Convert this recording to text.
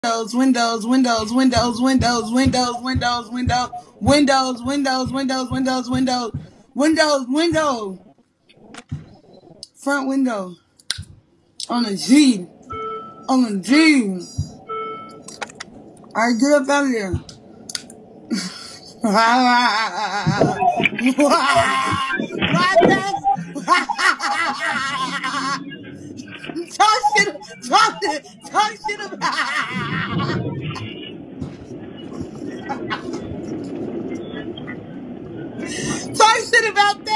Windows, windows, windows, windows, windows, windows, windows, windows, windows, windows, windows, windows, windows, windows, window, front window, on a G, on a G. Alright, get up out of there. My bad. Talk shit about. Talk shit about that.